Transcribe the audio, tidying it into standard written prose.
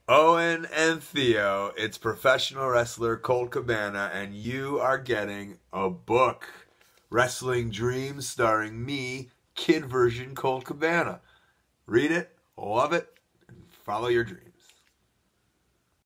Owen and Theo, it's professional wrestler Colt Cabana, and you are getting a book. Wrestling Dreams, starring me, kid version Colt Cabana. Read it, love it, and follow your dreams.